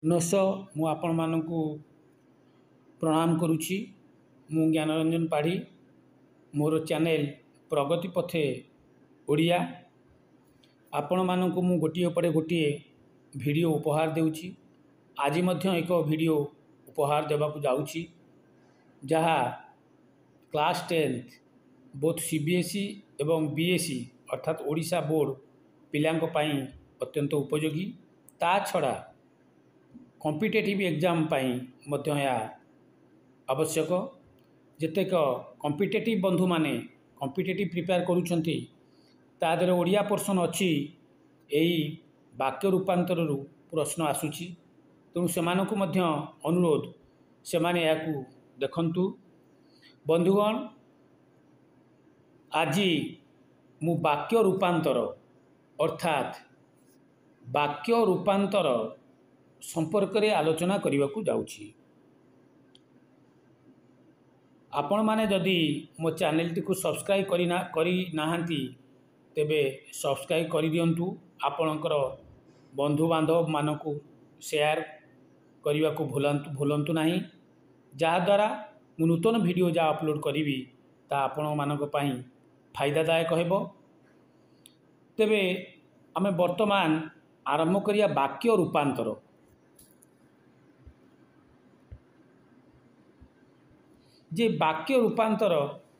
नमस्कार मु आपण मानकु प्रणाम करुछि। मु ज्ञानरंजन पाढ़ी मोर चैनल प्रगति पथे ओडिया आपण मानकु मु गोटिए परे गोटिए वीडियो उपहार देउछि। आज मध्य एक वीडियो उपहार देबाकु जाउछि जहा क्लास 10 बोथ सीबीएसई एवं बीएसई अर्थात ओडिशा बोर्ड पिलांको पई अत्यंत उपयोगी। ता छड़ा कॉम्पिटिटिव एग्जाम पाई मध्य या आवश्यक। जेतेक कॉम्पिटिटिव बंधु माने कॉम्पिटिटिव प्रिपेयर करूछंती तादर ओडिया पोर्शन अच्छी एई वाक्य रूपांतर रु प्रश्न आसुची। तेणु सेमानकु मध्य अनुरोध से माने याकू देखंतु। बंधुगण आज मु वाक्य रूपांतर अर्थात वाक्य रूपांतर संपर्क रे आलोचना करने को जाउछि। आपण माने जदि मो चैनल टी को सब्सक्राइब करी नाहंती तेबे सब्सक्राइब करि दियंतु। आपणकर बंधु बांधव मानकु शेयर करने को भूलंतु नहीं। जहाँ द्वारा मु नूतन वीडियो जा अपलोड करी ता आपण मानक पई फायदादायक हेबो। तेबे आमे वर्तमान आरंभ करिया वाक्य रूपांतर। जे वाक्य रूपांतर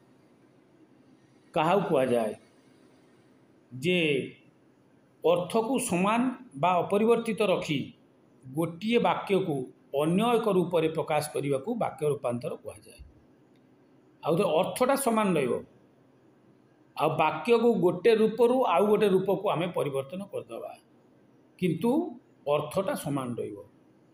कहा कुआ जाए जे अर्थ को समान बा अपरिवर्तित रखी गोटे वाक्य को अन्य एक रूप में प्रकाश करने को वाक्य रूपांतर कुआ जाए। आउ तो अर्थटा समान रहिबो आ वाक्य को गोटे रूप रु आउ गोटे रूप को आमे परिवर्तन करदबा किंतु अर्थटा समान रहिबो।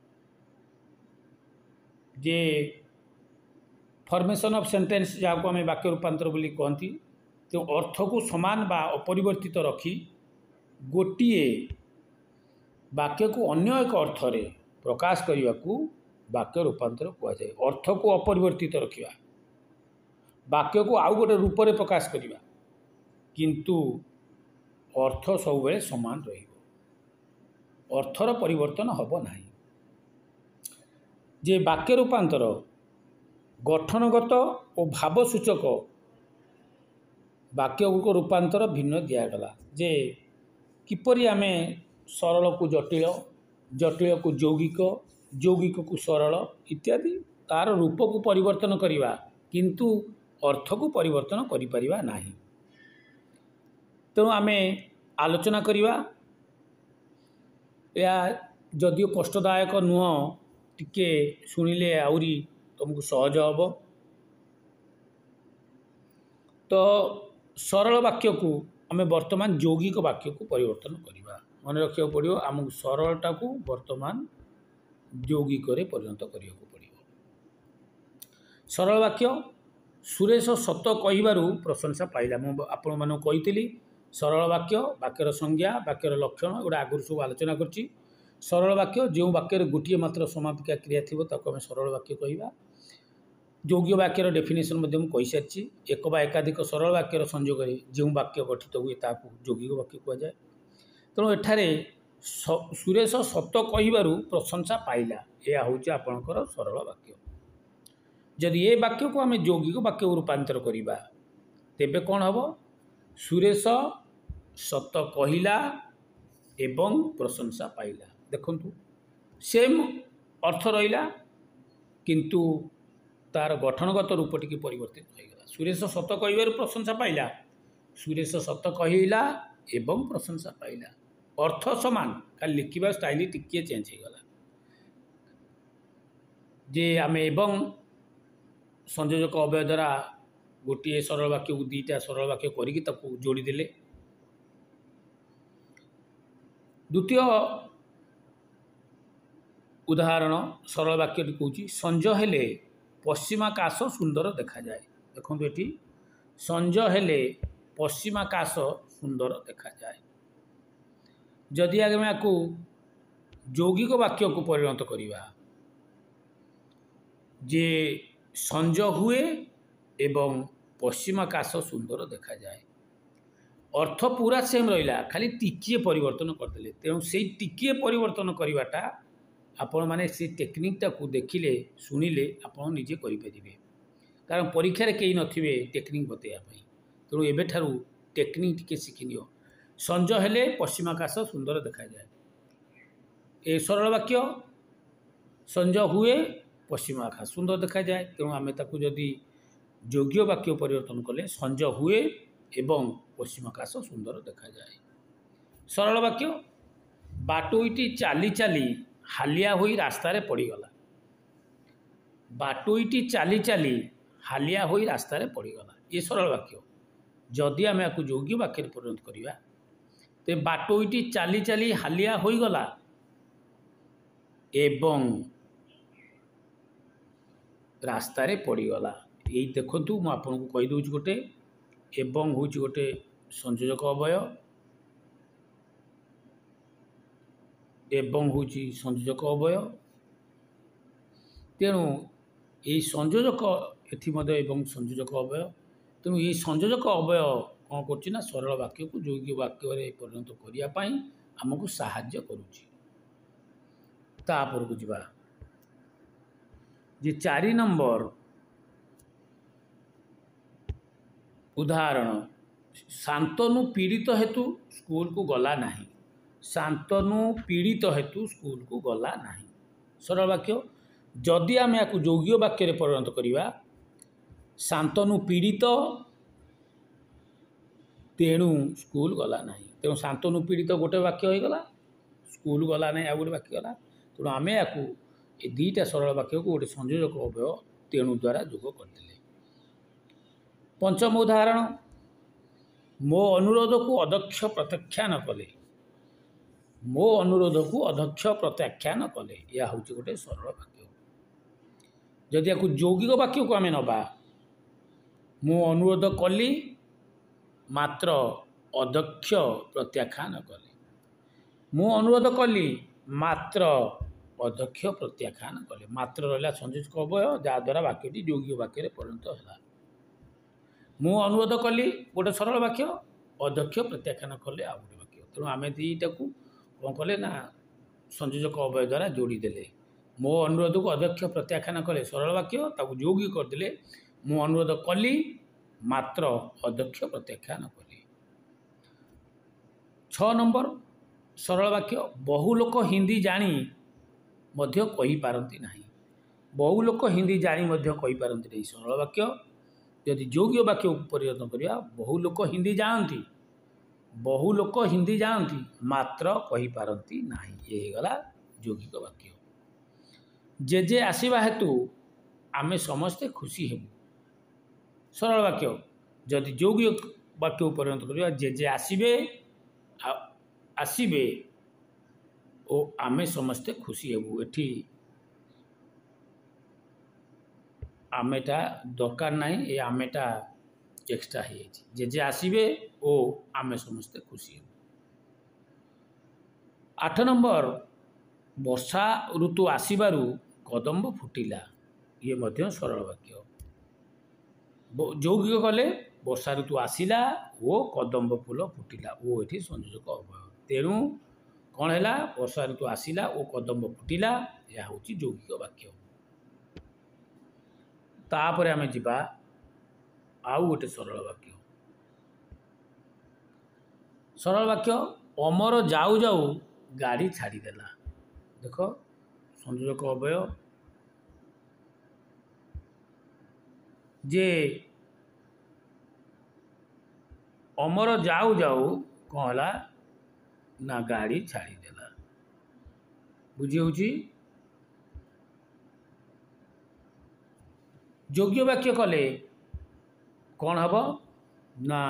जे फॉर्मेशन ऑफ सेंटेंस जहाँ को आम वाक्य रूपांतर बोली कहती तो अर्थ को समान बा अपरिवर्तित रखी गोटिए वाक्य को अन्य एक अर्थ रे प्रकाश करने को वाक्य रूपांतर कह जाए। अर्थ को अपरिवर्तित रखा वाक्य को आउ गोटे रूप में प्रकाश करवा किंतु अर्थ सब बेले समान रहिबो, अर्थर परिवर्तन हब नाही। जे वाक्य रूपांतर गठनगत और भावसूचक वाक्य को रूपांतर भिन्न दिगला। जे किपरि आमे सरल को जटिल, जटिल को यौगिक, यौगिक को सरल इत्यादि तार रूप को परिवर्तन करिवा किंतु अर्थ को परिवर्तन करि परिवा नाही। तेणु आमे आलोचना करिवा। या जदियो कष्टदायक नुह टिके सुनिले आउरी तुमको सहज हम। तो सरल वाक्य को आम वर्तमान यौगिक वाक्य को परिवर्तन करवा। मन रखा पड़ो आमको सरलटा को वर्तमान यौगिक रे परिणत करने को पड़ो। सरल वाक्य सुरेश सत कहबारू प्रशंसा पाइला। मु आपण मानक कही सरल वाक्य वाक्यर संज्ञा वाक्यर लक्षण गोटे आगुरी सब आलोचना करछि। सरल वाक्य जो वाक्य गोटे मात्र समापिका क्रिया थी ताको आम सरल वाक्य कहवा। यौगिक वाक्यर डेफिनेशन कही सारी। एक बा एकाधिक सरल वाक्यर संयोग जो वाक्य गठित हुए ताकू यौगिक वाक्य कह जाए। तेणु एठारे सुरेश सत कहबारू प्रशंसा पाइला यह हूँ आपणकर सरल वाक्य। जदि ये वाक्य को आम यौगिक वाक्य रूपांतर करवा तेबे कौन हम? सुरेश सत कहला एवं प्रशंसा पाइला। देखंतु सेम अर्थ रहिला किंतु तार गठनगत रूप टी परिवर्तित होगा। सुरेश सत कहबार प्रशंसा पाइला, सुरेश सत कहला एवं प्रशंसा पाइला अर्थ समान, खाली लिखा स्टाइल टिके चेंज होगला। जे आम एवं संयोजक अव्यय द्वारा गोटे सरल वाक्य को दुईटा सरल वाक्य करके जोड़ीदे। द्वितीय उदाहरण सरल वाक्य कहूँ संज हेले पश्चिमाकाश सुंदर देखा जाए। देखो ये संज हेले पश्चिमाकाश सुंदर देखा जाए। जदि आगे या यौगिक वाक्य को परिणत करवा जे संज हुए एवं पश्चिमाकाश सुंदर देखा जाए अर्थ पूरा सेम रहा खाली टिकिए परिवर्तन करदे। तेणु से टिकिए परिवर्तन करवाटा आपण मैंने से टेक्निकटा को देखिले शुणिले आपण निजे करें कारण परीक्षार कई नथिबे टेक्निक बतैयापाई तेणु एबेठारू टेक्निक टे शिखिनि संज हेले पश्चिम आकाश सुंदर देखा जाए ए सरल वाक्य संज हुए पश्चिम आकाश सुंदर देखा जाए तेणु आम ताकू जदि योग्य वाक्य परिवर्तन कले संज हुए एवं पश्चिम आकाश सुंदर देखा जाए। सरल वाक्य बाटोईटी चाली चाली हालिया होई रास्तार पड़गला बाटोईटी चाली चाली हालिया होई रास्तार पड़गला ये सरल वाक्य जदि आम या योग्य वाक्य परिणत करवा तो बाटोईटी चाली चाली हालिया होईगला एवं रास्तार पड़गला यही देखु मुझे आपको कहीदे गोटे एवं हूँ गोटे संयोजक अवय एवं हूँ संयोजक अवय तेणु यही संयोजक एवं संयोजक अवय तेणु ये संयोजक अवय कौन करना सरल वाक्य को योग्य वाक्य परिणत करने आमको साहाय्य करुच्ची। तापर को जीवा जे 4 नंबर उदाहरण शांतनु पीड़ित हेतु स्कूल को गला नहीं शांतनु पीड़ित हेतु स्कूल को गला नहीं सरल वाक्य जदि आम या योग्य वाक्य परिणत करवा शांतनु पीड़ित तेणु स्कूल गला नहीं तेणु शांतनु पीड़ित गोटे वाक्य हो गला स्कूल गला नहीं आ गोटे वाक्य गला तेणु आम या दुईटा सरल वाक्य को गोटे संयोजक अवय तेणु द्वारा जोग करदे। पंचम उदाहरण मो अनुरोध को अध्यक्ष प्रत्याख्यान कले मो अनुरोध को अध्यक्ष प्रत्याख्यान कले या हूँ गोटे सरल वाक्य जदि या यौगिक वाक्य को आम नवा मो अनुरोध कली मात्र अध्यक्ष प्रत्याख्यान कले मो अनुरोध कली मात्र अध्यक्ष प्रत्याख्यान कले मात्र रहा संयोजक अवय जहाद्वारा वाक्यटी यौगिक वाक्य परिणत है मु अनुरोध कली गोटे सरल वाक्य अध्यक्ष प्रत्याख्यान कले आ गोटे वाक्य तेणु आम दीटा को कौन कले ना संयोजक अवय द्वारा जोड़ीदे मो अनुरोध को अध्यक्ष प्रत्याख्यान कले सरल वाक्य ताकू यौगिक करदे मु अनुरोध कली मात्र अध्यक्ष प्रत्याख्यान कले। 6 नंबर सरल वाक्य बहु लोक हिंदी जानी मध्य कहि पारंती नहीं बहु लोक हिंदी जानी मध्य कहि पारंती नहीं सरल वाक्य यदि योग्य वाक्य परिवर्तन करवा बहु लोक हिंदी जानती बहु लोक हिंदी जानती मात्र कहि पारंती नहीं ये गला यौगिक वाक्य। जेजे आसवा हेतु आमे समस्ते खुशी हेबु सरल वाक्य जदि यौगिक वाक्य परिणत करवा जेजे आसबे आसबे ओ आमे समस्ते खुशी हेबु एठी आमेटा दरकार ना ये आमेटा एक्सट्रा हो जेजे आसबे ओ आमे समस्ते खुशी हेबु। 8 नंबर वर्षा ऋतु आसबारू कदम्ब फुटिला ये मध्य सरल वाक्य यौगिक कले वर्षा ऋतु आसला ओ कदम्ब फूल फुटिला ओ ये संयोजक अवय तेणु कौन है वर्षा ऋतु आसला ओ कदम्ब फुटिला यह हूँ यौगिक वाक्य। तापर आम जा आउ गोटे सरल वाक्य अमर जाऊ जाऊ गाड़ी छाड़देला देख संयोजक अवय जे अमर जाऊ जाऊ कौन है ना गाड़ी छाड़देला बुझी हूँ योग्य वाक्य कले कौन हम ना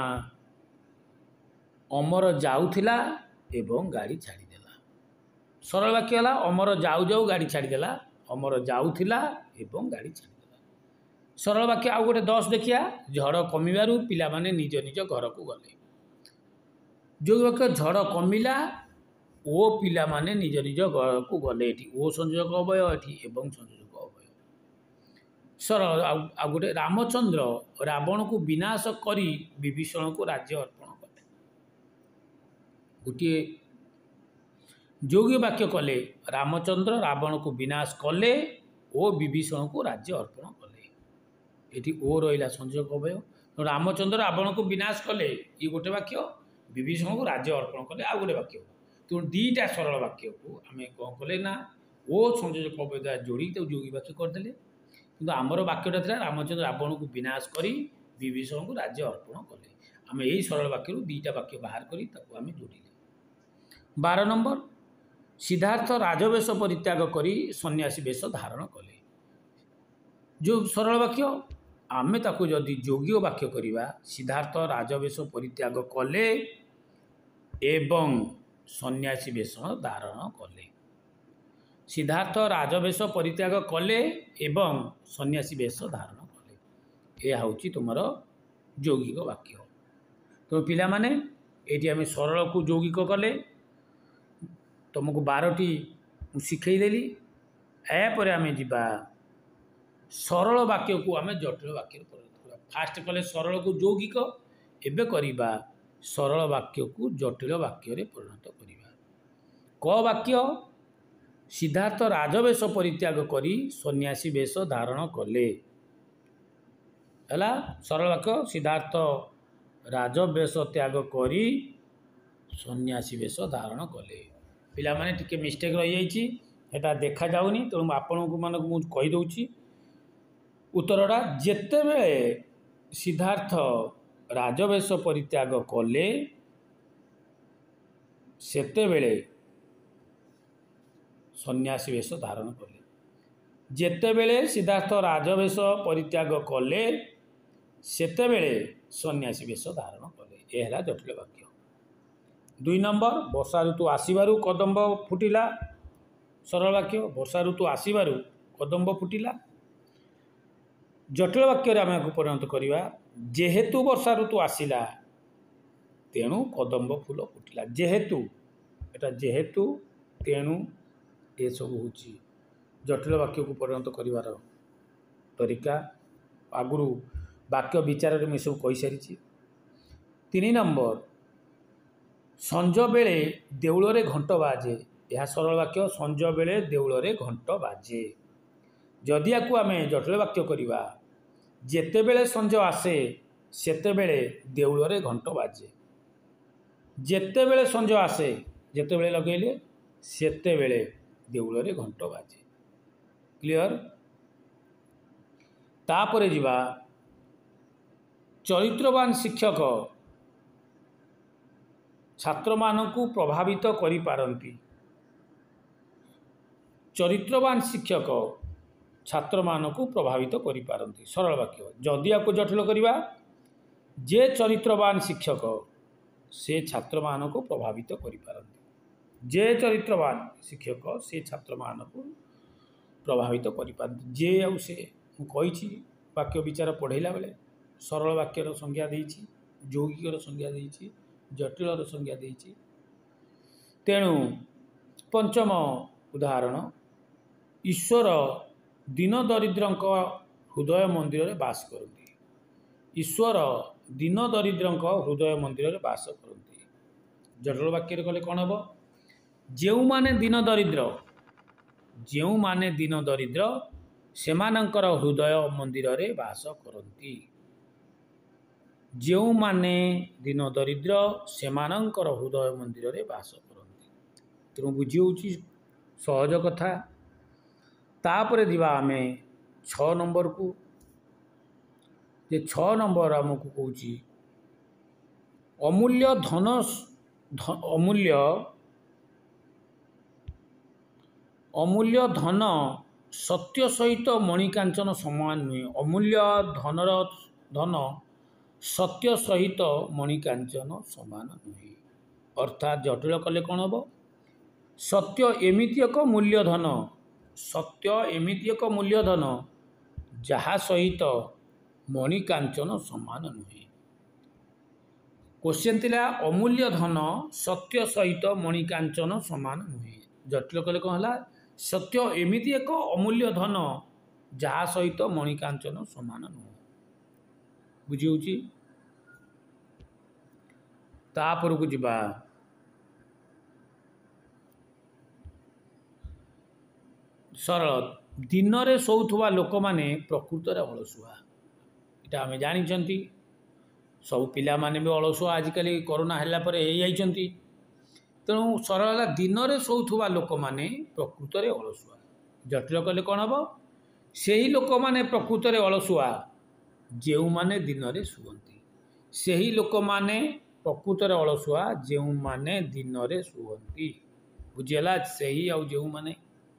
अमर जाऊला एवं गाड़ी छाड़देला सरल वाक्य है अमर जाऊ जाऊ गाड़ी छाड़देला अमर जाऊला एवं गाड़ी छाड़देला। सरल वाक्य आउ गोटे 10 देखिया झड़ कमिबारु पिला माने निज निज घर को गले योग्य वाक्य झड़ कमिला ओ पिला माने निज निज घर को गले एठी ओ संयोजक अवय एठी एवं संयोजक अवय। सरल आ गोटे रामचंद्र रावण को विनाश करी विभीषण को राज्य अर्पण कले गोटे ଯୌଗିକ ବାକ୍ୟ କଲେ ରାମଚନ୍ଦ୍ର ରାବଣକୁ ବିନାଶ କଲେ ଓ ବିଭୀଷଣକୁ ରାଜ୍ୟ ଅର୍ପଣ କଲେ। ଏଠି ଓ ରହିଲା ସଂଯୋଗ ଅବୟବ। ରାମଚନ୍ଦ୍ର ରାବଣକୁ ବିନାଶ କଲେ ଇଏ ଗୋଟେ ବାକ୍ୟ, ବିଭୀଷଣକୁ ରାଜ୍ୟ ଅର୍ପଣ କଲେ ଆଉ ଗୋଟେ ବାକ୍ୟ। ତେଣୁ ଦୁଇଟା ସରଳ ବାକ୍ୟକୁ ଆମେ କ'ଣ କଲେ ନା ଓ ସଂଯୋଜକ ଅବୟବ ଯୋଡ଼ିକି ତାକୁ ଯୌଗିକ ବାକ୍ୟ କରିଦେଲେ। କିନ୍ତୁ ଆମର ବାକ୍ୟଟା ଥିଲା ରାମଚନ୍ଦ୍ର ରାବଣକୁ ବିନାଶ କରି ବିଭୀଷଣକୁ ରାଜ୍ୟ ଅର୍ପଣ କଲେ। ଆମେ ଏହି ସରଳ ବାକ୍ୟରୁ ଦୁଇଟା ବାକ୍ୟ ବାହାର କରି ତାକୁ ଆମେ ଯୋଡ଼ିଲେ। 12 ନମ୍ବର, ସିଦ୍ଧାର୍ଥ ରାଜବେଶ ପରିତ୍ୟାଗ କରି ସନ୍ନ୍ୟାସୀ ବେଶ ଧାରଣ କଲେ। ଯେଉଁ ସରଳ ବାକ୍ୟ ଆମେ ତାକୁ ଯଦି ଯୌଗିକ ବାକ୍ୟ କରିବା, ସିଦ୍ଧାର୍ଥ ରାଜବେଶ ପରିତ୍ୟାଗ କଲେ ଏବଂ ସନ୍ନ୍ୟାସୀ ବେଶ ଧାରଣ କଲେ। ସିଦ୍ଧାର୍ଥ ରାଜବେଶ ପରିତ୍ୟାଗ କଲେ ଏବଂ ସନ୍ନ୍ୟାସୀ ବେଶ ଧାରଣ କଲେ। ଏହା ହେଉଛି ତୁମର ଯୌଗିକ ବାକ୍ୟ। ତେଣୁ ପିଲାମାନେ ଏଇଠି ଆମେ ସରଳକୁ ଯୌଗିକ କଲେ, ତୁମକୁ 12ଟି ମୁଁ ଶିଖେଇଦେଲି। ଏହାପରେ ଆମେ ଯିବା ସରଳ ବାକ୍ୟକୁ ଆମେ ଜଟିଳ ବାକ୍ୟରେ ପରିଣତ କରିବା। ଫାଷ୍ଟ କଲେ ସରଳକୁ ଯୌଗିକ, ଏବେ କରିବା ସରଳ ବାକ୍ୟକୁ ଜଟିଳ ବାକ୍ୟରେ ପରିଣତ କରିବା। କ ବାକ୍ୟ, ସିଦ୍ଧାର୍ଥ ରାଜବେଶ ପରିତ୍ୟାଗ କରି ସନ୍ନ୍ୟାସୀ ବେଶ ଧାରଣ କଲେ। ହେଲା ସରଳ ବାକ୍ୟ, ସିଦ୍ଧାର୍ଥ ରାଜବେଶ ତ୍ୟାଗ କରି ସନ୍ନ୍ୟାସୀ ବେଶ ଧାରଣ କଲେ। ପିଲାମାନେ ଟିକେ ମିଷ୍ଟେକ୍ ରହିଯାଇଛି, ସେଟା ଦେଖାଯାଉନି, ତେଣୁ ଆପଣଙ୍କୁ ମୁଁ କହିଦେଉଛି ଉତ୍ତରଟା। ଯେତେବେଳେ ସିଦ୍ଧାର୍ଥ ରାଜବେଶ ପରିତ୍ୟାଗ କଲେ ସେତେବେଳେ ସନ୍ନ୍ୟାସୀ ବେଶ ଧାରଣ କଲେ। ଯେତେବେଳେ ସିଦ୍ଧାର୍ଥ ରାଜବେଶ ପରିତ୍ୟାଗ କଲେ ସେତେବେଳେ ସନ୍ନ୍ୟାସୀ ବେଶ ଧାରଣ କଲେ। ଏ ହେଲା ଜଟିଳ ବାକ୍ୟ। 2 ନମ୍ବର, ବର୍ଷା ଋତୁ ଆସିବାରୁ କଦମ୍ବ ଫୁଟିଲା। ସରଳ ବାକ୍ୟ, ବର୍ଷା ଋତୁ ଆସିବାରୁ କଦମ୍ବ ଫୁଟିଲା। ଜଟିଳ ବାକ୍ୟରେ ଆମେ ଏହାକୁ ପରିଣତ କରିବା, ଯେହେତୁ ବର୍ଷା ଋତୁ ଆସିଲା ତେଣୁ କଦମ୍ବ ଫୁଲ ଫୁଟିଲା। ଯେହେତୁ, ଏଟା ଯେହେତୁ, ତେଣୁ, ଏସବୁ ହେଉଛି ଜଟିଳ ବାକ୍ୟକୁ ପରିଣତ କରିବାର ତରିକା। ଆଗରୁ ବାକ୍ୟ ବିଚାରରେ ମୁଁ ଏସବୁ କହିସାରିଛି। 3 ନମ୍ବର, ସଞ୍ଜ ବେଳେ ଦେଉଳରେ ଘଣ୍ଟ ବାଜେ। ଏହା ସରଳ ବାକ୍ୟ, ସଞ୍ଜ ବେଳେ ଦେଉଳରେ ଘଣ୍ଟ ବାଜେ। ଯଦି ୟାକୁ ଆମେ ଜଟିଳ ବାକ୍ୟ କରିବା, ଯେତେବେଳେ ସଞ୍ଜ ଆସେ ସେତେବେଳେ ଦେଉଳରେ ଘଣ୍ଟ ବାଜେ। ଯେତେବେଳେ ସଞ୍ଜ ଆସେ, ଯେତେବେଳେ ଲଗେଇଲେ ସେତେବେଳେ ଦେଉଳରେ ଘଣ୍ଟ ବାଜେ। କ୍ଲିଅର? ତାପରେ ଯିବା ଚରିତ୍ରବାନ ଶିକ୍ଷକ ଛାତ୍ରମାନଙ୍କୁ ପ୍ରଭାବିତ କରିପାରନ୍ତି। ଚରିତ୍ରବାନ ଶିକ୍ଷକ ଛାତ୍ରମାନଙ୍କୁ ପ୍ରଭାବିତ କରିପାରନ୍ତି। ସରଳ ବାକ୍ୟ। ଯଦି ୟାକୁ ଜଟିଳ କରିବା, ଯେ ଚରିତ୍ରବାନ ଶିକ୍ଷକ ସେ ଛାତ୍ରମାନଙ୍କୁ ପ୍ରଭାବିତ କରିପାରନ୍ତି। ଯେ ଚରିତ୍ରବାନ ଶିକ୍ଷକ ସେ ଛାତ୍ରମାନଙ୍କୁ ପ୍ରଭାବିତ କରିପାରନ୍ତି। ଯେ ଆଉ ସେ ମୁଁ କହିଛି ବାକ୍ୟ ବିଚାର ପଢ଼େଇଲା ବେଳେ ସରଳ ବାକ୍ୟର ସଂଜ୍ଞା ଦେଇଛି, ଯୌଗିକର ସଂଜ୍ଞା ଦେଇଛି, ଜଟିଳର ସଂଜ୍ଞା ଦେଇଛି। ତେଣୁ ପଞ୍ଚମ ଉଦାହରଣ, ଈଶ୍ୱର ଦୀନ ଦରିଦ୍ରଙ୍କ ହୃଦୟ ମନ୍ଦିରରେ ବାସ କରନ୍ତି। ଈଶ୍ୱର ଦୀନ ଦରିଦ୍ରଙ୍କ ହୃଦୟ ମନ୍ଦିରରେ ବାସ କରନ୍ତି। ଜଟିଳ ବାକ୍ୟରେ କଲେ କ'ଣ ହେବ? ଯେଉଁମାନେ ଦୀନ ଦରିଦ୍ର ସେମାନଙ୍କର ହୃଦୟ ମନ୍ଦିରରେ ବାସ କରନ୍ତି। ଯେଉଁମାନେ ଦୀନ ଦରିଦ୍ର ସେମାନଙ୍କର ହୃଦୟ ମନ୍ଦିରରେ ବାସ କରନ୍ତି। ତେଣୁ ବୁଝି ହେଉଛି ସହଜ କଥା। ତାପରେ ଯିବା ଆମେ 6 ନମ୍ବରକୁ। ଯେ 6 ନମ୍ବର ଆମକୁ କହୁଛି ଅମୂଲ୍ୟ ଧନ ସତ୍ୟ ସହିତ ମଣିକାଞ୍ଚନ ସମାନ ନୁହେଁ। ଅମୂଲ୍ୟ ଧନ ସତ୍ୟ ସହିତ ମଣିକାଞ୍ଚନ ସମାନ ନୁହେଁ। ଅର୍ଥାତ୍ ଜଟିଳ କଲେ କ'ଣ ହେବ? ସତ୍ୟ ଏମିତି ଏକ ମୂଲ୍ୟଧନ, ସତ୍ୟ ଏମିତି ଏକ ମୂଲ୍ୟଧନ ଯାହା ସହିତ ମଣିକାଞ୍ଚନ ସମାନ ନୁହେଁ। କ୍ୱେଶ୍ଚନ୍ ଥିଲା ଅମୂଲ୍ୟ ଧନ ସତ୍ୟ ସହିତ ମଣିକାଞ୍ଚନ ସମାନ ନୁହେଁ। ଜଟିଳ କଲେ କ'ଣ ହେଲା? ସତ୍ୟ ଏମିତି ଏକ ଅମୂଲ୍ୟ ଧନ ଯାହା ସହିତ ମଣିକାଞ୍ଚନ ସମାନ ନୁହେଁ। ବୁଝି ହେଉଛି? ତାପରକୁ ଯିବା सरल दिन में शोथुवा लोक मैंने प्रकृत में अलसुआ यहाँ आम जानी सब पिला माने भी अलसुआ आजिकल कोरोना है तेणु सरल दिन में शोथुवा लोक मैंने प्रकृत में अलसुआ जटिल कले कौन हम से ही लोक मैंने प्रकृत में अलसुआ जो मैंने दिन में शुअती से ही लोक मैंने प्रकृत में अलसुआ जो मैंने दिन में शुअती बुझीगला से ही आउ जो मैंने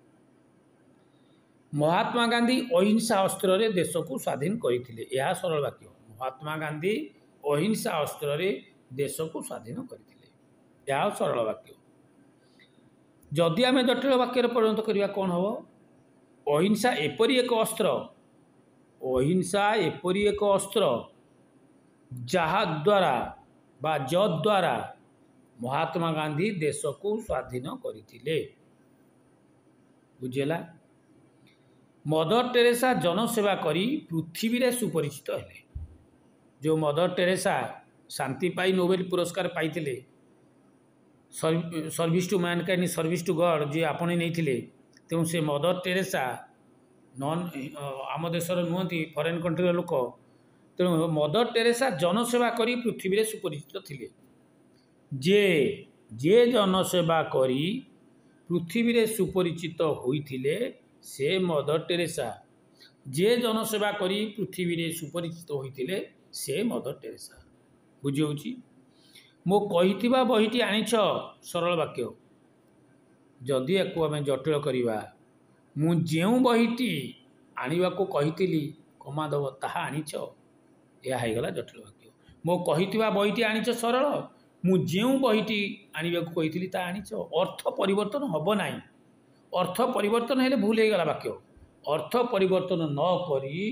महात्मा गांधी अहिंसा अस्त्र रे देश को स्वाधीन करते यह सरल वाक्य महात्मा गांधी अहिंसा अस्त्र रे देश को स्वाधीन करते यह सरल वाक्य जदि आम जटिल वाक्य परिणत करवा कौन हम अहिंसा एपरी एक अस्त्र अहिंसा एपरी एक अस्त्र जहाद्वारा बा जद्वारा महात्मा गांधी देश को स्वाधीन करते बुझेगा मदर टेरेसा जनसेवा करी पृथ्वी रे सुपरिचित हेले जो मदर टेरेसा शांति पाई नोबेल पुरस्कार पाइतिले service to mankind service to God जी आपणे नहीं तेणु से मदर टेरेसा नॉन आम देशर नुहति फॉरेन कंट्री लोक तेणु मदर टेरेसा जनसेवा करी पृथ्वी रे सुपरिचित थिले जे जे जनसेवा करी पृथ्वी रे सुपरिचित होइथिले से मदर टेरेसा जे जनसेवा करी पृथ्वी रे सुपरिचित होइथिले से मदर टेरेसा बुझी मो कहिथिबा बहीटी आनिछ सरल वाक्य जदि याकू आम जटिल करवा मु जेउ बहीटी आनिबा को कहिथिली कमा दब ताहा आनिछ यह होगला जटिल वाक्य मो कहिथिबा बहीटी आनिछ सरल मु जेउ बहीटी आनिबा को कहिथिली ता आनिछ अर्थ परिवर्तन हब नाही अर्थ परिवर्तन हेले भूल होगला वाक्य अर्थ परिवर्तन न करी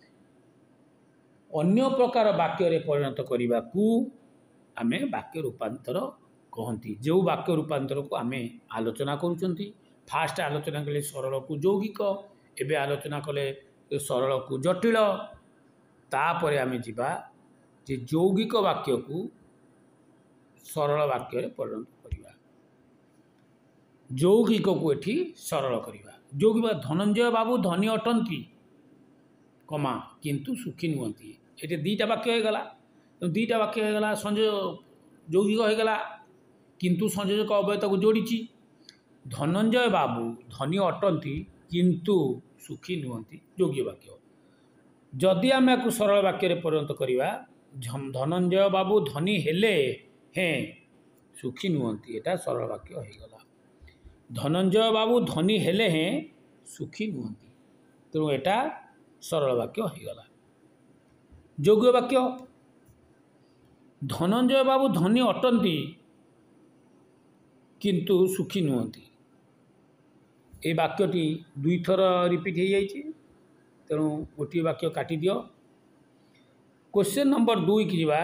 अन्य प्रकार वाक्य रे परिणत करने को आम वाक्य रूपांतर कहती जो वाक्य रूपांतर को आम आलोचना करुँच फास्ट आलोचना कले सरल को यौगिक एवं आलोचना कले सरल को जटिल तापर आम जा यौगिक वाक्य को सरल वाक्य रे परिणत करवा यौगिक को एठी सरल करवा यौगिक धनंजय बाबू धनी अटंती कमा किंतु सुखी नुहति ये दीटा वाक्य होगला दीटा वाक्य होगला संजय यौगिक होगला किंतु संयोजक अव्यय को जोड़ी धनंजय बाबू धनी अटंती किंतु सुखी नुहति यौगिक वाक्य जदि आम या सरल वाक्य परिणत करवा धनंजय बाबू धनी हेले हैं सुखी नुहति एटा सरल वाक्य होगला धनंजय बाबू धनी हेले हैं सुखी नुहति तेणु एटा सरल वाक्य होगला योग्य वाक्य धनंजय बाबू धनी अटंती किंतु सुखी नुहति ये वाक्यटी दुई थर रिपीट हो जाइए तेणु गोटे वाक्य काटी दियो क्वेश्चन नंबर 2 की जीवा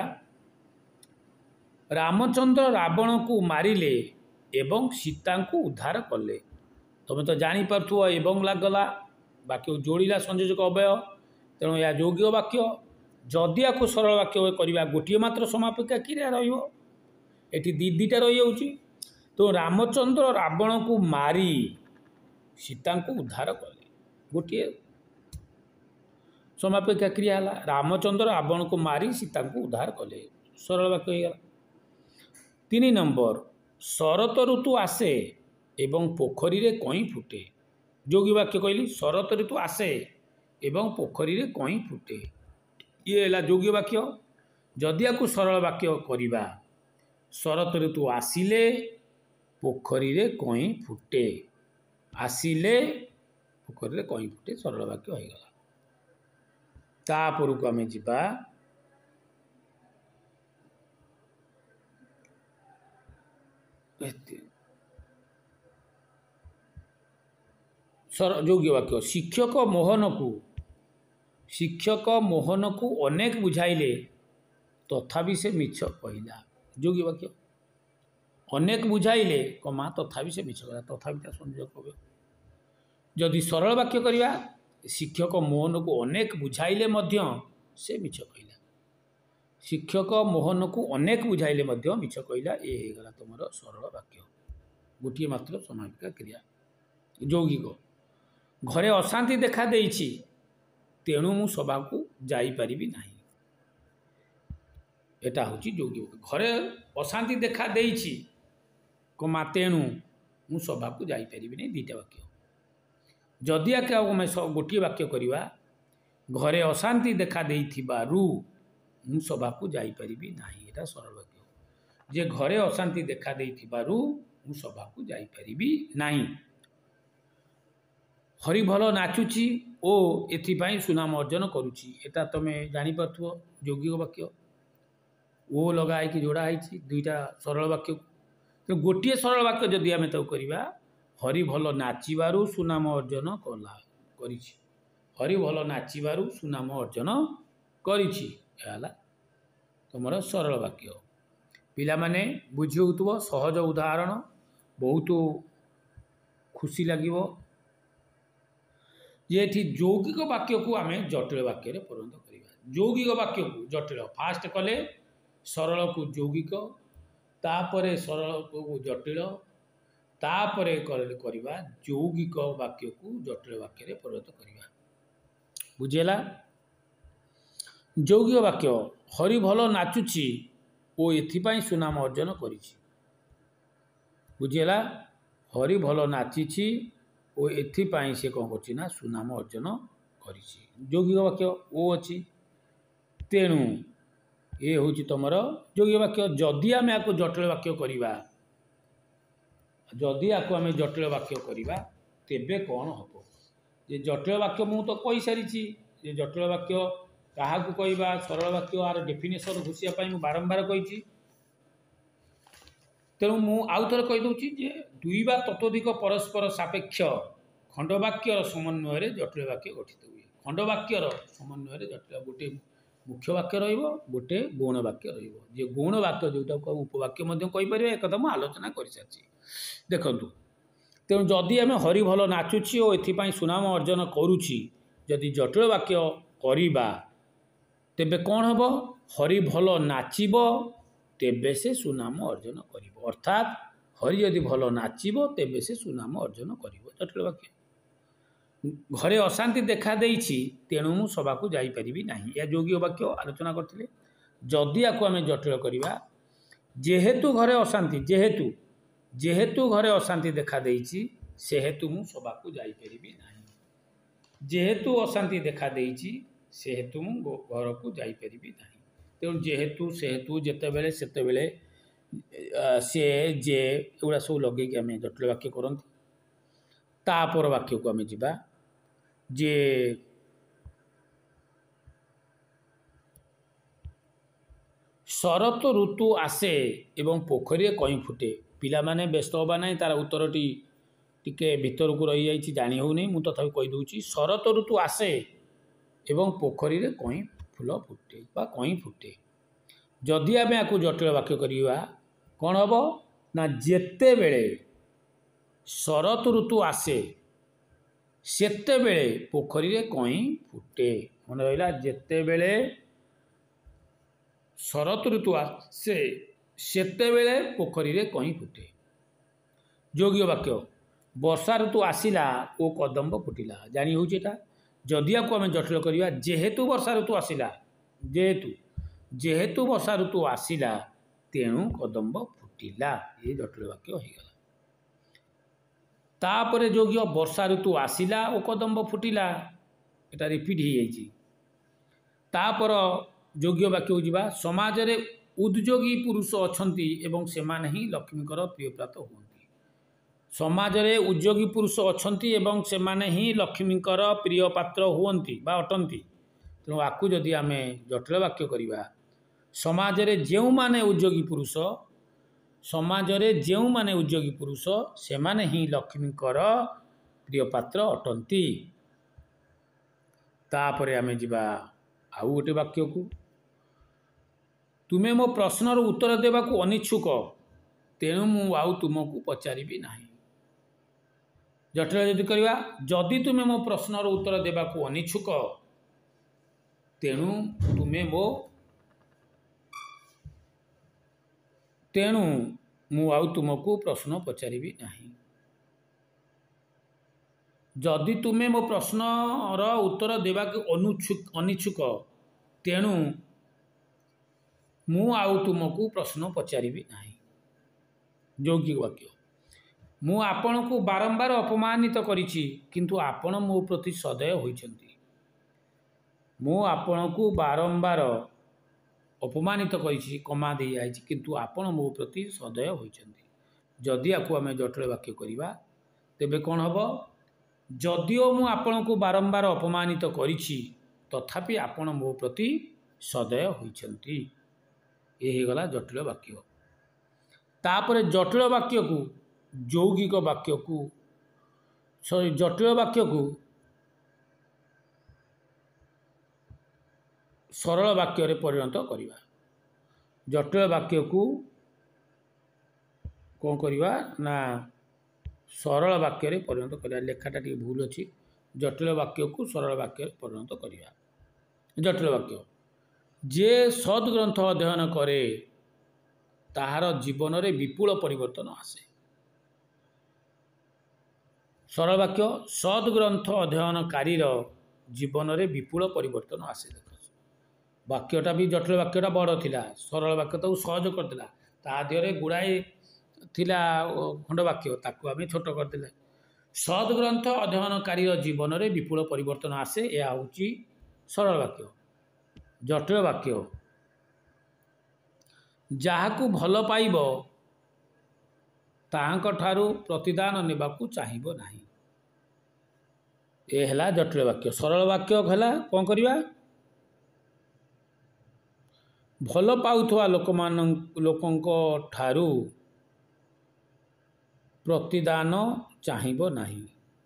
रामचंद्र रावण को मारिले एवं सीता को उद्धार कले तुम तो जानीपु एवं लागला वाक्य जोड़ा संयोजक अव्यय तेणु यह यौगिक वाक्य जदि या सरल वाक्य करवा गोटे मात्र समापेक्षा कि ये दीटा रही तो रामचंद्र रावण को मारी सीता को उद्धार कले गोटे समापेक्षा क्रिया है रामचंद्र रावण को मारी सीता को उद्धार कले सरल वाक्य होगा 3 नंबर शरत ऋतु आसे एवं पोखरी रे कई फुटे जोगी वाक्य कहली शरत ऋतु आसे एवं पोखरी रे कई फुटे ये है जोगी वाक्य जदि या सरल वाक्य करवा शरत ऋतु आसिले पोखरी रे कई फुटे आसिले पोखरी रे कई फुटे सरल वाक्य होगला तापर को आम जा योग्य वाक्य शिक्षक मोहन को अनेक बुझाइले तथापि से मिछ कहला योग्य वाक्य अनेक बुझाइले कमा तथापि से मिछ कहला तथापि संयोजक जदि सरल वाक्य करवा शिक्षक मोहन को अनेक बुझाइले मध्य से मिछ कहला शिक्षक मोहन को अनेक बुझाइले मध्य मिछ कहला ये होगला तुम सरल वाक्य गोटे मात्र समापिका क्रिया यौगिक ଘରେ ଅଶାନ୍ତି ଦେଖା ଦେଇଛି ତେଣୁ ମୁଁ ସଭାକୁ ଯାଇପାରିବି ନାହିଁ। ଏଟା ହେଉଛି ଯୌଗିକ ବାକ୍ୟ। ଘରେ ଅଶାନ୍ତି ଦେଖା ଦେଇଛି କମା ତେଣୁ ମୁଁ ସଭାକୁ ଯାଇପାରିବି ନାହିଁ, ଦୁଇଟା ବାକ୍ୟ। ଯଦି ଆକେ ଆମେ ଗୋଟିଏ ବାକ୍ୟ କରିବା, ଘରେ ଅଶାନ୍ତି ଦେଖା ଦେଇଥିବାରୁ ମୁଁ ସଭାକୁ ଯାଇପାରିବି ନାହିଁ, ଏଟା ସରଳ ବାକ୍ୟ। ଯେ ଘରେ ଅଶାନ୍ତି ଦେଖା ଦେଇଥିବାରୁ ମୁଁ ସଭାକୁ ଯାଇପାରିବି ନାହିଁ। ହରି ଭଲ ନାଚୁଛି ଓ ଏଥିପାଇଁ ସୁନାମ ଅର୍ଜନ କରୁଛି, ଏଟା ତମେ ଜାଣିପାରୁଥିବ ଯୌଗିକ ବାକ୍ୟ। ଓ ଲଗା ହେଇକି ଯୋଡ଼ା ହେଇଛି ଦୁଇଟା ସରଳ ବାକ୍ୟକୁ। ତେଣୁ ଗୋଟିଏ ସରଳ ବାକ୍ୟ ଯଦି ଆମେ ତାକୁ କରିବା, ହରି ଭଲ ନାଚିବାରୁ ସୁନାମ ଅର୍ଜନ କରିଛି। ହରି ଭଲ ନାଚିବାରୁ ସୁନାମ ଅର୍ଜନ କରିଛି, ଏହା ହେଲା ତୁମର ସରଳ ବାକ୍ୟ। ପିଲାମାନେ ବୁଝି ହେଉଥିବ, ସହଜ ଉଦାହରଣ, ବହୁତ ଖୁସି ଲାଗିବ ଯେ ଏଠି ଯୌଗିକ ବାକ୍ୟକୁ ଆମେ ଜଟିଳ ବାକ୍ୟରେ ପରିଣତ କରିବା। ଯୌଗିକ ବାକ୍ୟକୁ ଜଟିଳ ଫାଷ୍ଟ କଲେ, ସରଳକୁ ଯୌଗିକ, ତାପରେ ସରଳକୁ ଜଟିଳ, ତାପରେ କରିବା ଯୌଗିକ ବାକ୍ୟକୁ ଜଟିଳ ବାକ୍ୟରେ ପରିଣତ କରିବା। ବୁଝିହେଲା? ଯୌଗିକ ବାକ୍ୟ, ହରି ଭଲ ନାଚୁଛି ଓ ଏଥିପାଇଁ ସୁନାମ ଅର୍ଜନ କରିଛି। ବୁଝିହେଲା? ହରି ଭଲ ନାଚିଛି ଓ ଏଥିପାଇଁ ସେ କ'ଣ କରୁଛି ନା ସୁନାମ ଅର୍ଜନ କରିଛି। ଯୌଗିକ ବାକ୍ୟ ଓ ଅଛି, ତେଣୁ ଏ ହେଉଛି ତୁମର ଯୌଗିକ ବାକ୍ୟ। ଯଦି ଆମେ ଆକୁ ଜଟିଳ ବାକ୍ୟ କରିବା, ଯଦି ଆକୁ ଆମେ ଜଟିଳ ବାକ୍ୟ କରିବା ତେବେ କ'ଣ ହେବ? ଯେ ଜଟିଳ ବାକ୍ୟ ମୁଁ ତ କହିସାରିଛି, ଯେ ଜଟିଳ ବାକ୍ୟ କାହାକୁ କହିବା, ସରଳ ବାକ୍ୟ ଆର ଡେଫିନେସନ୍ ଘୋଷିବା ପାଇଁ ମୁଁ ବାରମ୍ବାର କହିଛି। ତେଣୁ ମୁଁ ଆଉ ଥରେ କହିଦେଉଛି ଯେ ଦୁଇ ବା ତତୋଧିକ ପରସ୍ପର ସାପେକ୍ଷ ଖଣ୍ଡବାକ୍ୟର ସମନ୍ୱୟରେ ଜଟିଳ ବାକ୍ୟ ଗଠିତ ହୁଏ। ଖଣ୍ଡବାକ୍ୟର ସମନ୍ୱୟରେ ଜଟିଳ, ଗୋଟିଏ ମୁଖ୍ୟ ବାକ୍ୟ ରହିବ, ଗୋଟିଏ ଗୌଣ ବାକ୍ୟ ରହିବ। ଯେ ଗୌଣ ବାକ୍ୟ ଯେଉଁଟାକୁ ଉପବାକ୍ୟ ମଧ୍ୟ କହିପାରିବା, ଏକଥା ମୁଁ ଆଲୋଚନା କରିସାରିଛି। ଦେଖନ୍ତୁ, ତେଣୁ ଯଦି ଆମେ ହରି ଭଲ ନାଚୁଛି ଓ ଏଥିପାଇଁ ସୁନାମ ଅର୍ଜନ କରୁଛି, ଯଦି ଜଟିଳ ବାକ୍ୟ କରିବା ତେବେ କ'ଣ ହେବ? ହରି ଭଲ ନାଚିବ ତେବେ ସେ ସୁନାମ ଅର୍ଜନ କରିବ। ଅର୍ଥାତ୍ ହରି ଯଦି ଭଲ ନାଚିବ ତେବେ ସେ ସୁନାମ ଅର୍ଜନ କରିବ, ଜଟିଳ ବାକ୍ୟ। ଘରେ ଅଶାନ୍ତି ଦେଖା ଦେଇଛି ତେଣୁ ମୁଁ ସଭାକୁ ଯାଇପାରିବି ନାହିଁ, ଏହା ଯୌଗିକ ବାକ୍ୟ ଆଲୋଚନା କରିଥିଲେ। ଯଦି ଆକୁ ଆମେ ଜଟିଳ କରିବା, ଯେହେତୁ ଘରେ ଅଶାନ୍ତି, ଯେହେତୁ ଘରେ ଅଶାନ୍ତି ଦେଖା ଦେଇଛି ସେହେତୁ ମୁଁ ସଭାକୁ ଯାଇପାରିବି ନାହିଁ। ଯେହେତୁ ଅଶାନ୍ତି ଦେଖା ଦେଇଛି ସେହେତୁ ମୁଁ ଘରକୁ ଯାଇପାରିବି ନାହିଁ। ତେଣୁ ଯେହେତୁ, ସେହେତୁ, ଯେତେବେଳେ, ସେତେବେଳେ, ସେ, ଯେ, ଏଗୁଡ଼ା ସବୁ ଲଗେଇକି ଆମେ ଜଟିଳ ବାକ୍ୟ କରନ୍ତି। ତାପର ବାକ୍ୟକୁ ଆମେ ଯିବା, ଯେ ଶରତ ଋତୁ ଆସେ ଏବଂ ପୋଖରୀରେ କଇଁ ଫୁଟେ। ପିଲାମାନେ ବ୍ୟସ୍ତ ହେବା ନାହିଁ, ତାର ଉତ୍ତରଟି ଟିକେ ଭିତରକୁ ରହିଯାଇଛି, ଜାଣି ହେଉନି, ମୁଁ ତଥାପି କହିଦେଉଛି। ଶରତ ଋତୁ ଆସେ ଏବଂ ପୋଖରୀରେ କଇଁ ଫୁଲ ଫୁଟେ ବା କଇଁ ଫୁଟେ। ଯଦି ଆମେ ଆକୁ ଜଟିଳ ବାକ୍ୟ କରିବା କ'ଣ ହେବ ନା, ଯେତେବେଳେ ଶରତ ଋତୁ ଆସେ ସେତେବେଳେ ପୋଖରୀରେ କଇଁ ଫୁଟେ। ମନେ ରହିଲା, ଯେତେବେଳେ ଶରତ ଋତୁ ଆସେ ସେତେବେଳେ ପୋଖରୀରେ କଇଁ ଫୁଟେ। ଯୌଗିକ ବାକ୍ୟ, ବର୍ଷା ଋତୁ ଆସିଲା ଓ କଦମ୍ବ ଫୁଟିଲା। ଜାଣି ହେଉଛି ଏଟା। ଯଦି ଆକୁ ଆମେ ଜଟିଳ କରିବା, ଯେହେତୁ ବର୍ଷା ଋତୁ ଆସିଲା, ଯେହେତୁ ବର୍ଷା ଋତୁ ଆସିଲା ତେଣୁ କଦମ୍ବ ଫୁଟିଲା, ଏ ଜଟିଳ ବାକ୍ୟ ହୋଇଗଲା। ତାପରେ ଯୌଗିକ, ବର୍ଷା ଋତୁ ଆସିଲା ଓ କଦମ୍ବ ଫୁଟିଲା, ଏଟା ରିପିଟ୍ ହେଇଯାଇଛି। ତାପର ଯୌଗିକ ବାକ୍ୟକୁ ଯିବା, ସମାଜରେ ଉଦ୍ଯୋଗୀ ପୁରୁଷ ଅଛନ୍ତି ଏବଂ ସେମାନେ ହିଁ ଲକ୍ଷ୍ମୀଙ୍କର ପ୍ରିୟପାତ୍ର ହୁଅନ୍ତି। ସମାଜରେ ଉଦ୍ଯୋଗୀ ପୁରୁଷ ଅଛନ୍ତି ଏବଂ ସେମାନେ ହିଁ ଲକ୍ଷ୍ମୀଙ୍କର ପ୍ରିୟ ପାତ୍ର ହୁଅନ୍ତି ବା ଅଟନ୍ତି। ତେଣୁ ଆକୁ ଯଦି ଆମେ ଜଟିଳ ବାକ୍ୟ କରିବା, ସମାଜରେ ଯେଉଁମାନେ ଉଦ୍ଯୋଗୀ ପୁରୁଷ ସେମାନେ ହିଁ ଲକ୍ଷ୍ମୀଙ୍କର ପ୍ରିୟ ପାତ୍ର ଅଟନ୍ତି। ତାପରେ ଆମେ ଯିବା ଆଉ ଗୋଟେ ବାକ୍ୟକୁ, ତୁମେ ମୋ ପ୍ରଶ୍ନର ଉତ୍ତର ଦେବାକୁ ଅନିଚ୍ଛୁକ ତେଣୁ ମୁଁ ଆଉ ତୁମକୁ ପଚାରିବି ନାହିଁ। ଜଟିଳ ଯଦି କରିବା, ଯଦି ତୁମେ ମୋ ପ୍ରଶ୍ନର ଉତ୍ତର ଦେବାକୁ ଅନିଚ୍ଛୁକ ତେଣୁ ମୁଁ ଆଉ ତୁମକୁ ପ୍ରଶ୍ନ ପଚାରିବି ନାହିଁ। जदि तुम्हें मो प्रश्नर उत्तर देवाक अनिच्छुक तेणु मु आउ तुमको प्रश्न पचारिबी नाही। यौगिक वाक्य मु आपण को बारंबार अपमानित करिछि किंतु आपण मो प्रति सदय होइछन्ति। मु आपण को बारंबार अपमानित करिछि कमा दे आइछि किंतु आपण मो प्रति सदय होइछन्ति। जदि आकु आमे जटिल वाक्य करिबा तेबे कोन हबो जदिओ मु आपण को बारंबार अपमानित करिछि तथापि आपण मो प्रति सदय होइछन्ति। यही गला जटिल वाक्य। तापर जटिल वाक्य को यौगिक वाक्य को जटिल वाक्य को सरल वाक्य रे परिणत करिबा। जटिल वाक्य को कौन करिबा ना सरल वाक्य रे परिणत करिबा। लेखाटा टी भूल अछि। जटिल वाक्य को सरल वाक्य रे परिणत करिबा। जटिल वाक्य जे सद्ग्रंथ अध्ययन करे ताहार जीवन रे विपुल परिवर्तन आसे। सरल वाक्य सद्ग्रंथ अध्ययनकारी जीवन रे विपुल परिवर्तन आसे। वाक्यटा भी जटिल वाक्यटा बड़ थिला सरल वाक्य तो सहज करथिला ता देहरे गुड़ाए थिला खंड वाक्य ताकू आमे छोट करथिले। सद्ग्रंथ अध्ययनकारी जीवन रे विपुल परिवर्तन आसे या होची सरल वाक्य। जटिल वाक्य जहाकू भल पाइब ताहांक ठारू प्रतिदान नेबाकू चाहिबो नाही। ए हला जटिल वाक्य। सरल वाक्य हला कोन करिवा भल पाउथवा लोकंक ठारू प्रतिदान चाहिबो नाही।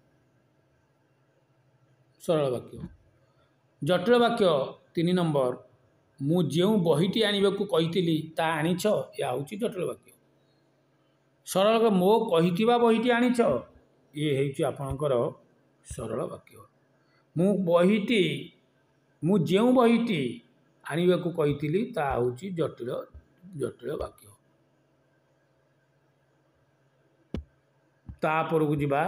सरल वाक्य। जटिल वाक्य 3 नंबर मु जेउ बहीटी आनिबाकू कहितिली ता आनिछ या होची जटिल वाक्य। सरल वाक्य मो कहितिबा बहीटी आनिछ ये हेउची आपनकर सरल वाक्य। मु जेउ बहीटी आनिबाकू कहितिली ता होची जटिल वाक्य। तापर को जिबा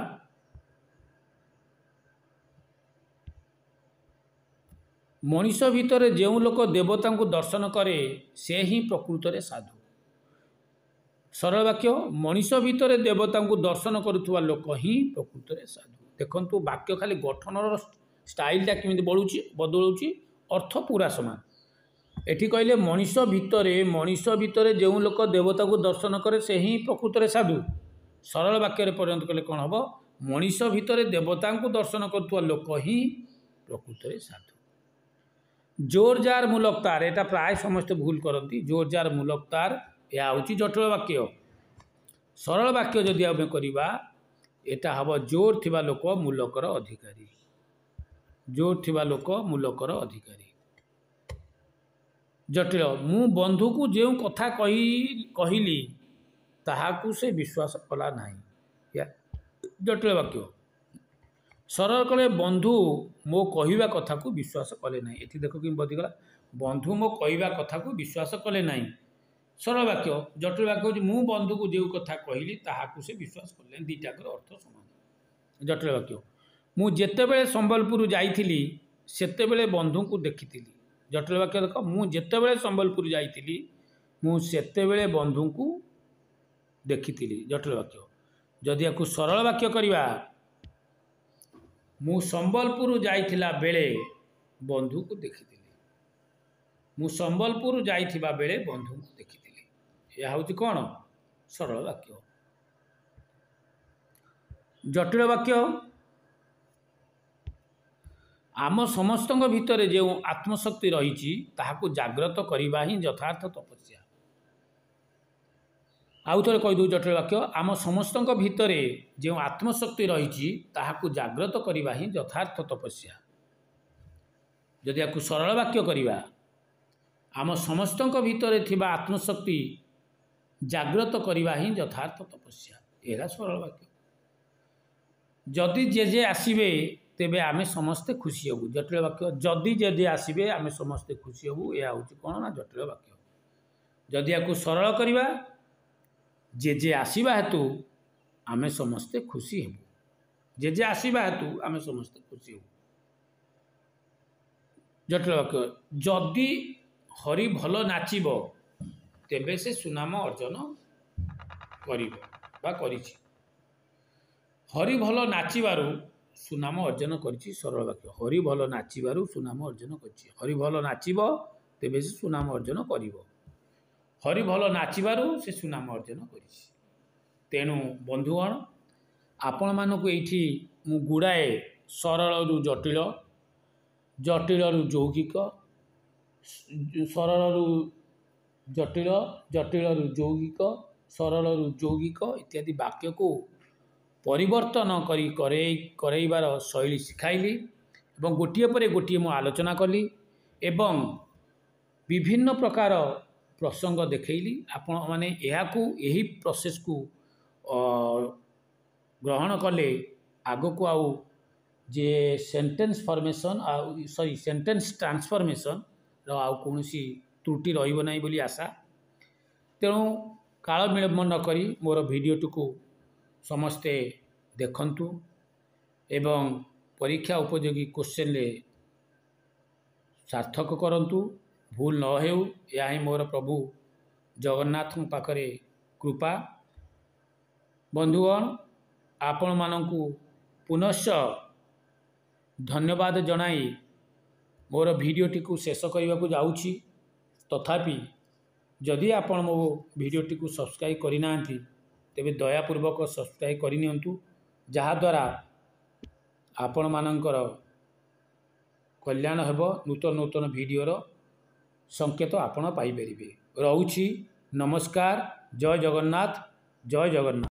मनीष भितर जो लोक देवता को दर्शन करे से ही प्रकृत रे साधु। सरल वाक्य मनीष भितर देवता को दर्शन करुवा लोक ही प्रकृत रे साधु। देखंतु वाक्य खाली गठनर स्टाइलटा केमिति बदलुची अर्थ पूरा समान। एठी कहले मनीष भितर जो लोक देवता को दर्शन करे से ही प्रकृत रे साधु। सरल वाक्य रे परिणत कले कौन हम मनीष भितर देवता को दर्शन करुवा लोक ही प्रकृत रे साधु। जोर जार मूलक तार एटा प्राय समस्त भूल करती। जोर जार मूलक तार या होची जटिल वाक्य। सरल वाक्य जदि आमे करिबा एटा हबो जोर थिबा लोक मूलकर अधिकारी। जोर थिबा लोक मूलकर अधिकारी। जटिल मु बंधु को जो कथा कहिली ताहाकू से विश्वास कला नाही। या जटिल वाक्य। सरल कले बंधु मो कहिबा कथा को विश्वास कले नाही। एठी देखो कि बदिगला बंधु मो कहिबा कथा को विश्वास कले नाही। सरल वाक्य। जटिल वाक्य मु बंधु को जो कथा कहिली ताहाकू से विश्वास कले नाही। दीटाकर अर्थ समान। जटिल वाक्य मु जेतेबेले संबलपुर जाइथिली सेतेबेले बंधु को देखिथिली। जटिल वाक्य देखो मु जेतेबेले संबलपुर जाइथिली मु सेतेबेले बंधु को देखिथिली। जटिल वाक्य। जदि याकू सरल वाक्य करिबा मु संबलपुर जाइथिला बेले बंधु को देखिथिली। मु संबलपुर जाइथिबा बेले बंधु को देखिथिली। या होची कोन सरल वाक्य। जटिल वाक्य आम समस्तଙ୍କ भितर जो आत्मशक्ति रही ताहाकू जाग्रत करवा ही यथार्थ तपस्या। आउ थे कहीदू जटिल वाक्य आम समस्तଙ୍କ भितर जो आत्मशक्ति रही ताहाकू जाग्रत करवा ही यथार्थ तपस्या। जदि याकू सरल वाक्य करवा आम समस्तଙ୍କ भितर थिबा आत्मशक्ति जाग्रत करवा ही यथार्थ तपस्या। एरा सरल वाक्य। जदि जे आसबे तेबे आमे समस्ते खुशी हबू। जटिल वाक्य जदि जे आसबे आमे समस्ते खुशी हबू। यह हूँ कौन ना जटिल वाक्य। जदि याकू सरल करवा जे आसवा हेतु आमे समस्ते खुशी हेबू। जेजे आसवा हेतु आम समस्त खुशी हो। जटिल वाक्य जदि हरि भल नाचिब तेबे से सुनाम अर्जन करिब बा करिछि। हरि भल नाचिबारु सुनाम अर्जन करिछि सरल वाक्य हरि भल नाचिबारु सुनाम अर्जन करिछि। हरि भल नाचिब तेबे से सुनाम अर्जन करिब। हरि भल नाचिबारु से सुनाम अर्जन करिछि। तेणु बंधुगण आपण मानक एठी मु गुड़ाए सरल रु जटिल जटिल रु यौगिक सरल रु जटिल जटिल रु यौगिक सरल रु यौगिक इत्यादि वाक्य को परिवर्तन करैबार शैली शिखाइली एवं गोटिए पर गोटिए मु आलोचना कली एवं विभिन्न प्रकार प्रसंग देखैली। आपण माने एहाकू एही प्रोसेस को ग्रहण कले आगो को आउ जे sentence formation sorry sentence transformation आउ कौनसी त्रुटि रहिबो नाही बोली आशा। तेणु काल विलंब न करी मोर भिडियोटी को समस्ते देखंतु एवं परीक्षा उपयोगी क्वेश्चन ले सार्थक करंतु भूल न हेउ या ही मोर प्रभु जगन्नाथ पाखरे कृपा। बंधुगण आपण मानकु पुनश्च धन्यवाद जनाई मोर भिडियोटी को शेष करने को जाऊँगी। तथापि जदि आपण मो भिडियोटी को सब्सक्राइब करना तेबे दयापूर्वक सब्सक्राइब करनियंतु जहाद्वारा आपण मानकर कल्याण हेब नूतन नूतन भिडियोर संकेत आपण पाइबेरिबे। रहुछि नमस्कार। जय जगन्नाथ जय जगन्नाथ।